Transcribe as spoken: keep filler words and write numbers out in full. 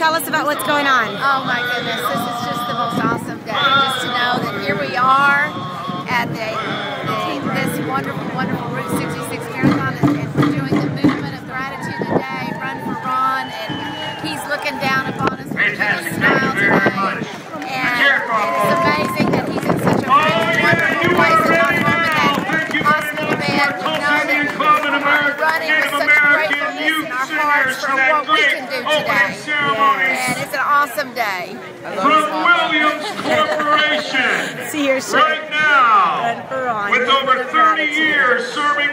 tell us about what's going on. Oh my goodness, this is just the most awesome day. Just to know that here we are at the, the this wonderful, wonderful Route sixty-six Marathon, and, and we're doing the movement of gratitude today, Run for Ron, and he's looking down upon us with a smile today. And it's amazing that he's in such a wonderful place at one moment, that hospital bed. We know that we're running with such gratefulness in our hearts for what we can do today. And it's an awesome day. From Williams Corporation, See your shirt. right now, Run for Ron. with over thirty years serving